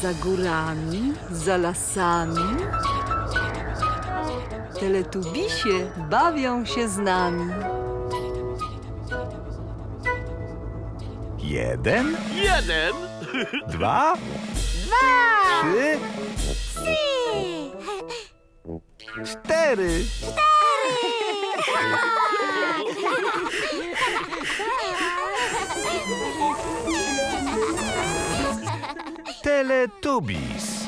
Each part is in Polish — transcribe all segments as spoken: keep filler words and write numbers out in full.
Za górami, za lasami teletubisie bawią się z nami. Jeden, Jeden, dwa, Dwa, trzy, trzy, cztery. Teletubbies.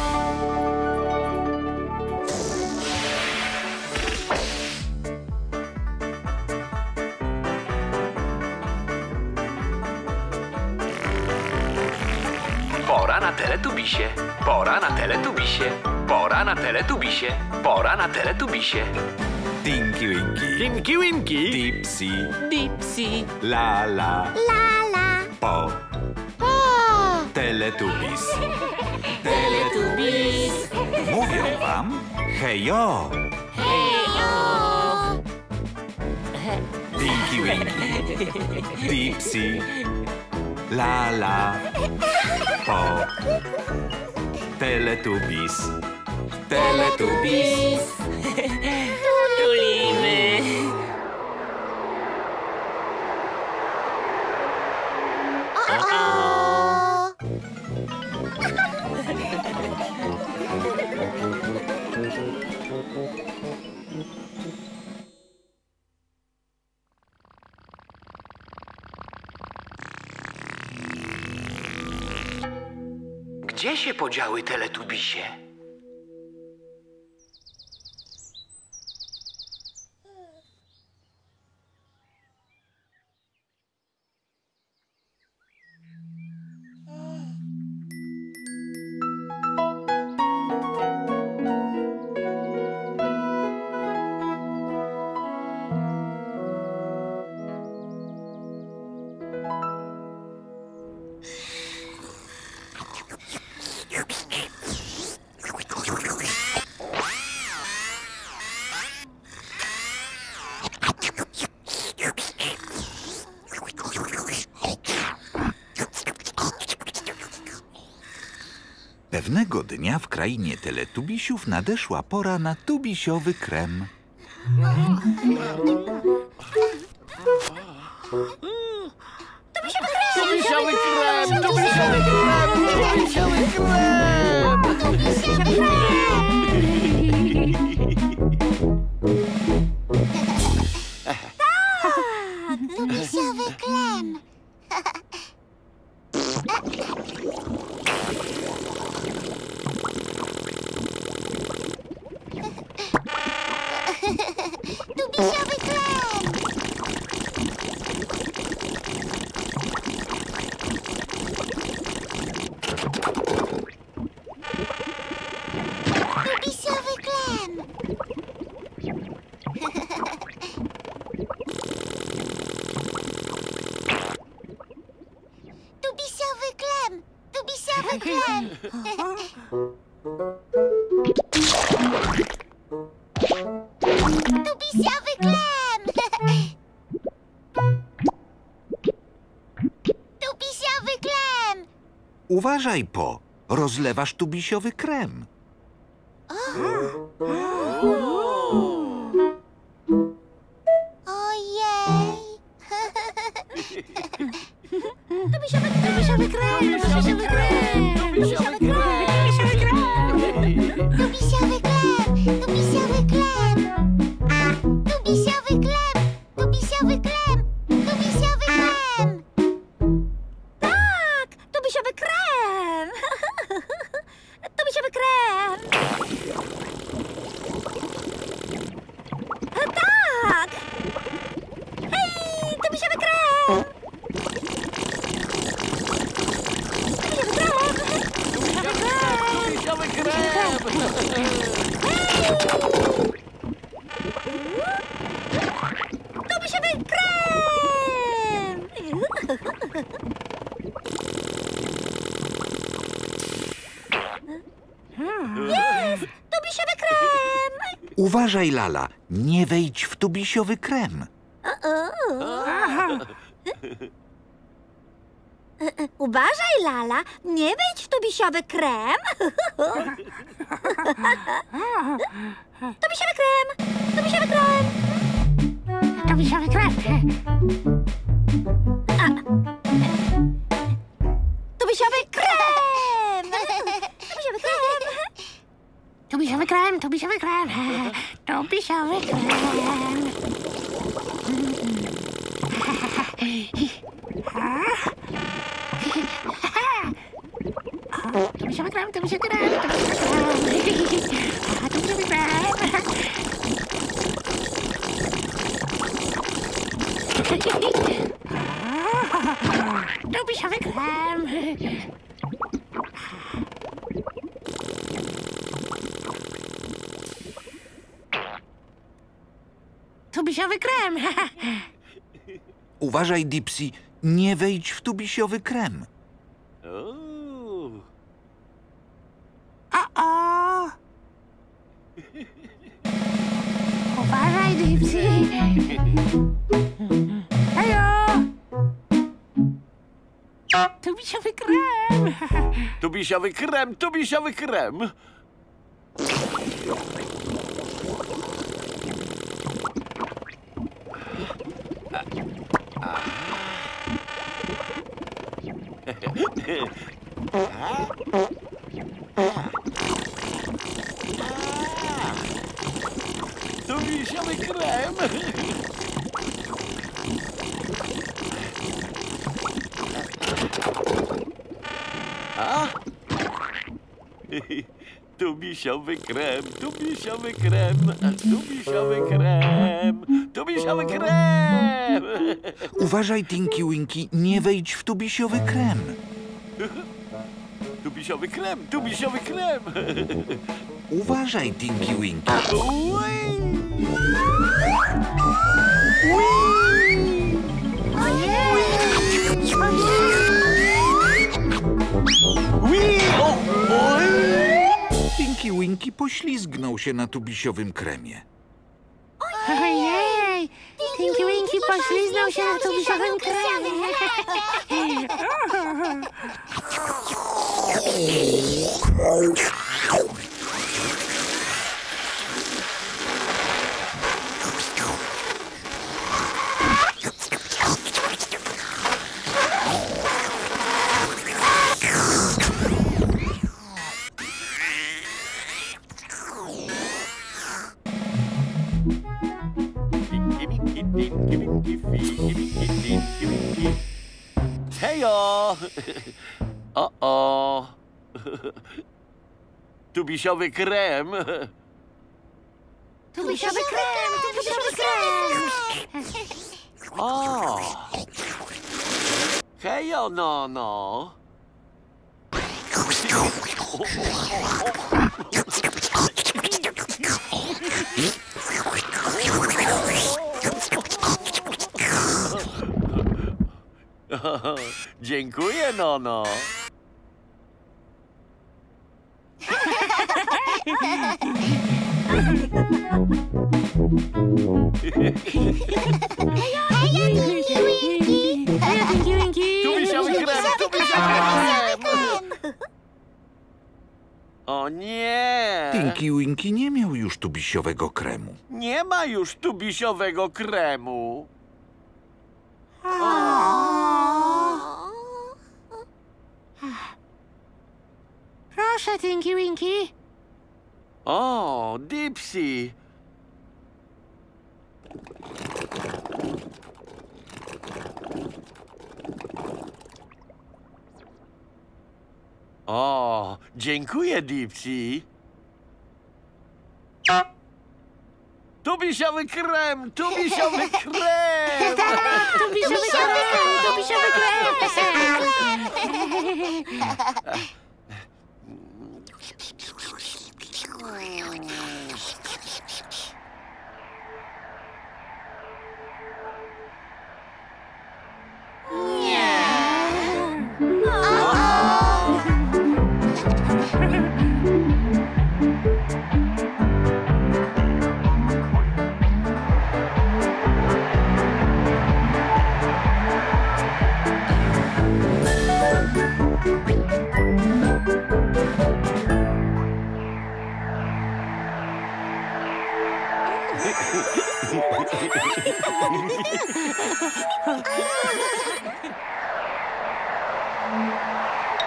pora na teletubisie, pora na teletubisie, pora na teletubisie, pora na teletubisie. Tinky Winky, Tinky Winky, Dipsy, Dipsy, Lala, Lala, Po, Po, Teletubbies. Teletubbies, Mówią wam hejo. hejo, Tinky Winky, Dipsy, Lala, Po, Teletubbies. Teletubbies. tulimy. O-o. Gdzie się podziały teletubisie? Pewnego dnia w krainie teletubisiów nadeszła pora na tubisiowy krem. Tubisiowy krem, tubisiowy krem, tubisiowy krem. Tubisiowy krem. Tak, tubisiowy krem. Tubisiowy krem. Tubisiowy krem. Tubisiowy krem. Tubisiowy krem. Tubisiowy krem. Tubisiowy krem. Uważaj, Po, rozlewasz tubisiowy krem. Ojej. Tubisiowy tubisiowy krem. Tubisiowy krem. Tubisiowy krem. Tubisiowy krem. Tubisiowy krem. Tubisiowy krem. Tubisiowy krem. Tubisiowy krem. Tak, tubisiowy krem. Tubisiowy krem. Tak. Hej, tubisiowy krem. Tubisiowy krem. Tubisiowy krem. Jest, tubisiowy krem. Uważaj, Lala, nie wejdź w tubisiowy krem. Uważaj, Lala, nie wejdź w tubisiowy krem. Tubisiowy krem, tubisiowy krem. Tubisiowy krem. Tubisiowy krem. Tubisiowy krem. Tubisiowy krem, tubisiowy krem. Tubisiowy krem. Tubisiowy krem, tubisiowy krem, tubisiowy krem. Tubisiowy krem. Tubisiowy krem. Uważaj, Dipsy, nie wejdź w tubisiowy krem. O-o. Uważaj, Dipsy. Hejo. Tubisiowy krem. Tubisiowy krem, tubisiowy krem. Tubisiowy krem. A? Tubisiowy krem, tubisiowy krem, tubisiowy krem, tubisiowy krem. Uważaj, Tinky Winky, nie wejdź w tubisiowy krem. Tubisiowy krem, tubisiowy krem. Uważaj, Tinky Winky. Tinky Winky poślizgnął się na tubisiowym kremie. Ojej! Tinky Winky pośliznął się na tubisiowym kremie. Hejo! O-o! Tubisiowy krem. Tubisiowy krem, tubisiowy krem. O! Hejo, no, no. Dziękuję, Nono. Tubisiowy krem, tubisiowy krem. O nie! Tinky Winky nie miał już tubisiowego kremu. Nie ma już tubisiowego kremu. Proszę, Tinky Winky. O, Dipsy. O, dziękuję, Dipsy. Tubisiowy krem, tubisiowy krem. Tubisiowy krem, tubisiowy krem.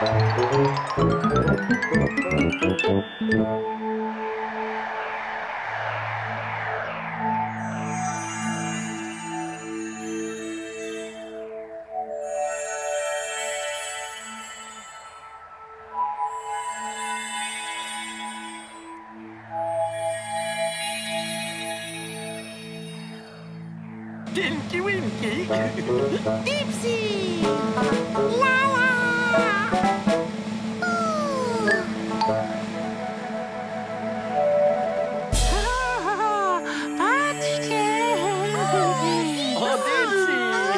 Tinky Winky. Dipsy! Lala! Patrzcie! O, Dipsy!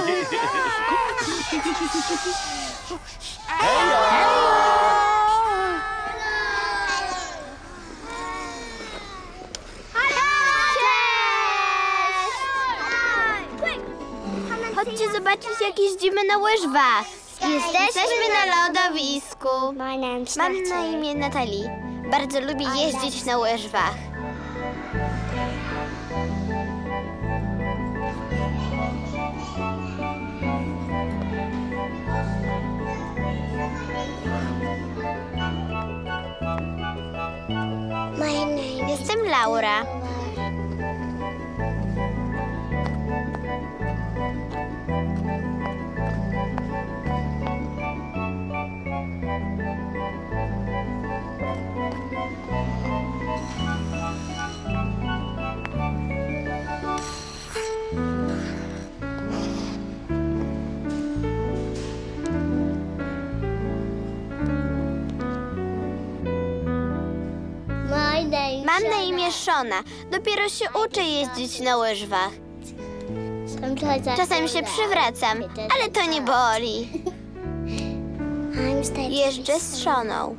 Chodźcie zobaczyć, jak jeździmy na łyżwach. Jesteśmy na lodowisku. Mam na imię Natalii. Bardzo lubię jeździć na łyżwach. Jestem Laura. Mam na imię Shona. Dopiero się uczę jeździć na łyżwach. Czasem się przywracam, ale to nie boli. Jeżdżę z Shoną.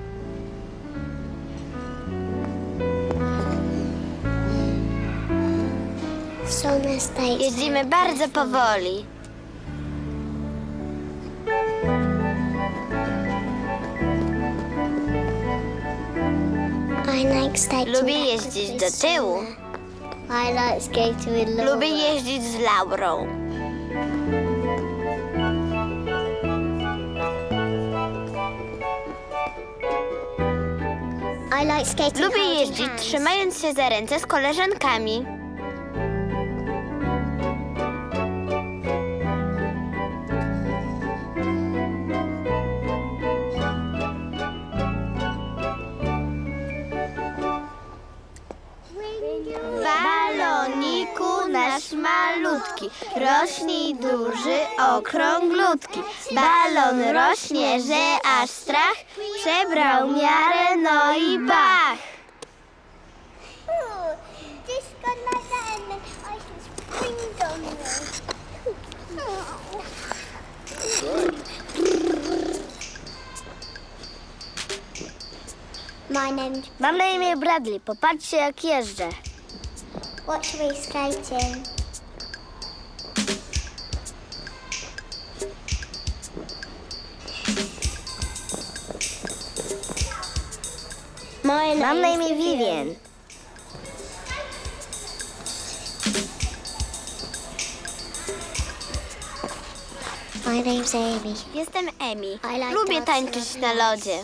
Jeździmy bardzo powoli. Lubię jeździć do tyłu. Lubię jeździć z Laurą. Lubię jeździć trzymając się za ręce z koleżankami. Baloniku nasz malutki, rośnij duży, okrąglutki. Balon rośnie, że aż strach, przebrał miarę, no i bach. Mam na imię Bradley. Popatrzcie, jak jeżdżę. Watch me skating. Mam na imię Vivian. My name's Amy. Jestem Amy. Lubię tańczyć na lodzie.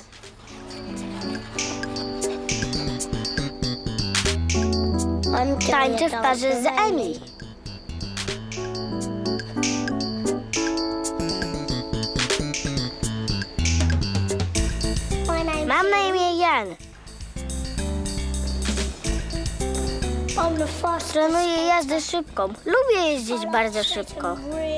Tańczę w parze z Emily. Mam na imię Jan. Trenuję jazdę szybką. Lubię jeździć bardzo szybko.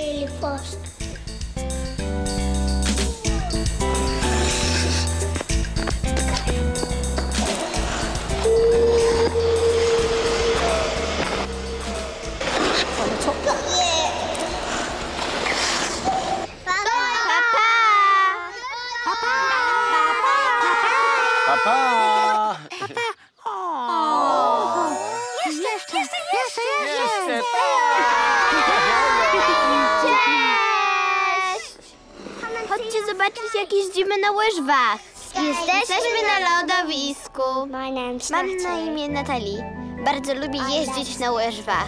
Papa! Jeszcze, jeszcze, jeszcze, jeszcze. Cześć! Chodźcie zobaczyć, jak jeździmy na łyżwach. Jesteśmy na lodowisku. Mam na imię Natalii. Bardzo lubię jeździć na łyżwach.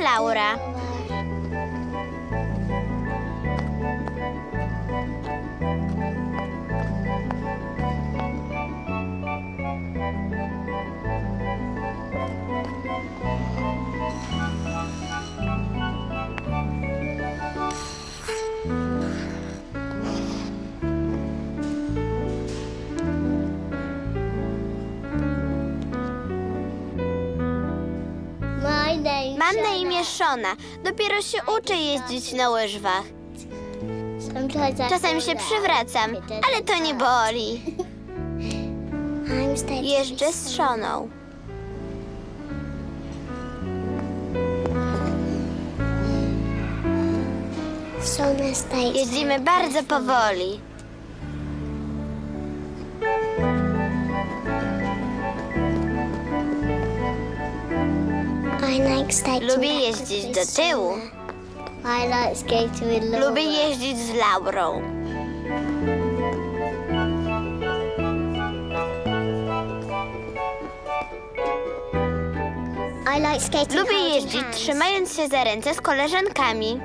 Laura. Mam na imię Shona. Dopiero się uczę jeździć na łyżwach. Czasem się przywracam, ale to nie boli. Jeżdżę z Shoną. Jeździmy bardzo powoli. Lubię jeździć do tyłu. Lubię jeździć z Laurą. Lubię jeździć trzymając się za ręce z koleżankami.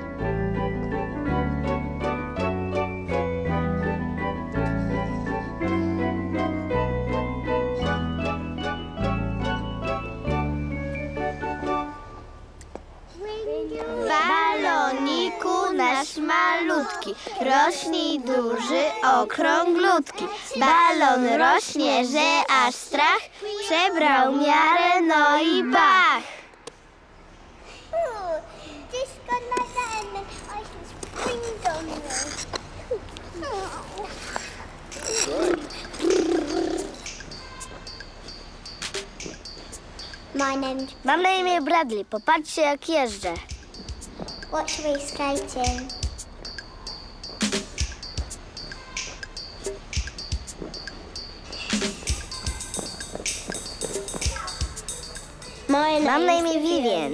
Baloniku nasz malutki, rośnij duży, okrąglutki. Balon rośnie, że aż strach, przebrał miarę, no i bach. Mam na imię Bradley, popatrzcie jak jeżdżę. Watch me skating. Mam na imię Vivian.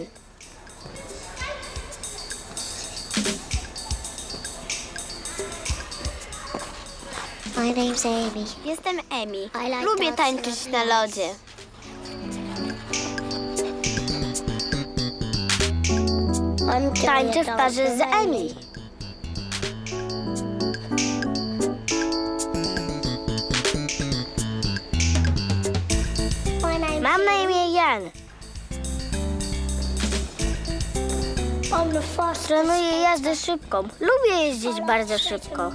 My name's Amy. Jestem Amy. Lubię tańczyć na lodzie. Tańczę w parze z Emily. Mam na imię Jan. Trenuję jazdę szybką. Lubię jeździć bardzo szybko.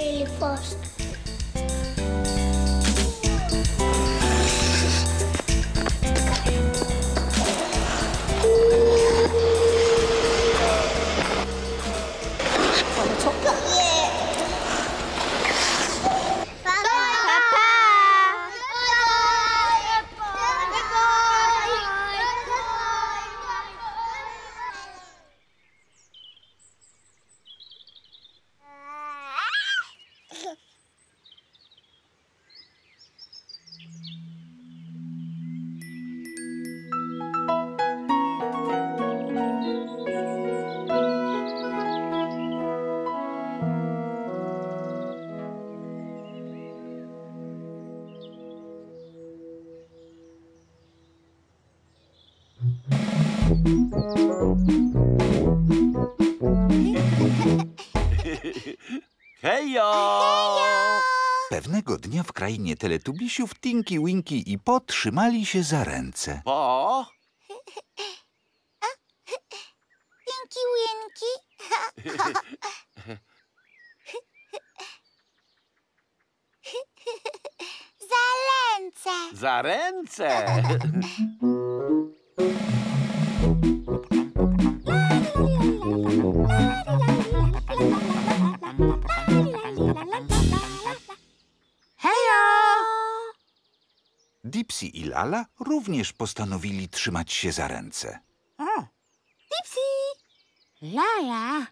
Hejo! Pewnego dnia w krainie teletubisiów Tinky, Winky i Po trzymali się za ręce. Po? Tinky Winky. Za ręce. Za ręce! Dipsy i Lala również postanowili trzymać się za ręce. Dipsy. Lala.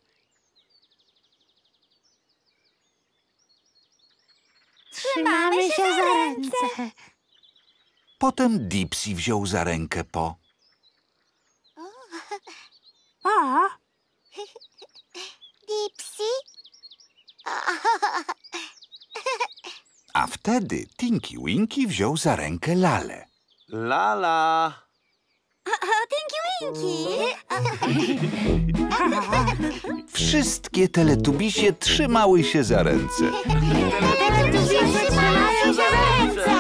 Trzymamy się za ręce. Potem Dipsy wziął za rękę Po. O, Dipsy. A wtedy Tinky Winky wziął za rękę Lalę. Lala! Tinky Winki! Wszystkie teletubisie trzymały się za ręce. Trzymają się za ręce!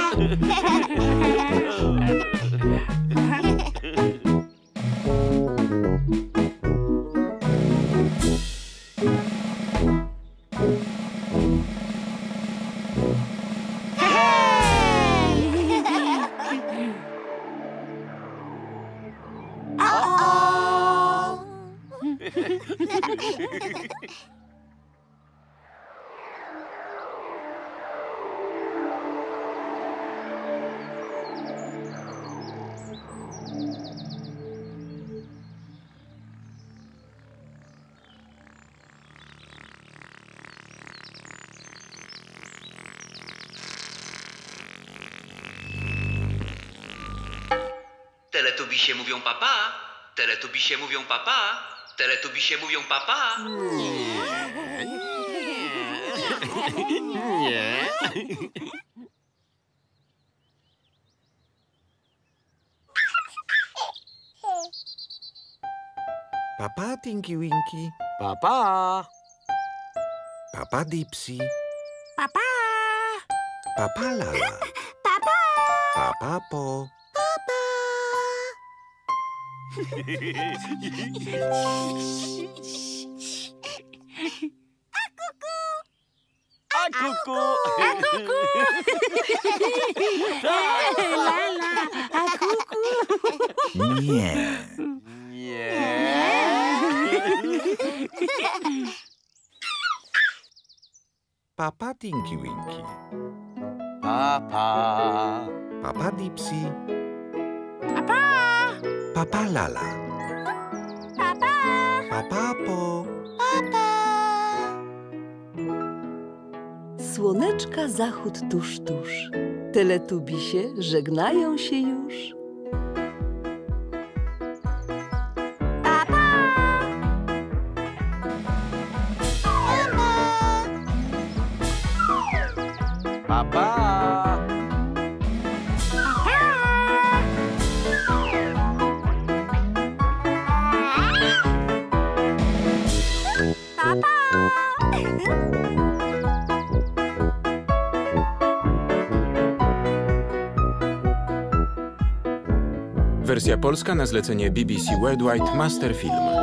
Teletubisie mówią papa, teletubisie mówią papa, teletubisie mówią papa. Nie. Papa Tinky Winky, Papa. Papa Dipsy, Papa! Papa Lala, Papa! Papa Po. A kuku. Lala, a kuku. Nie. Nie. Papa Tinky Winky, Papa. Papa Dipsy, Papa! Papa Lala, Papa! Papa Po. Słoneczka zachód tuż, tuż. Teletubisie żegnają się już. Papa. Wersja polska na zlecenie B B C Worldwide Master Film.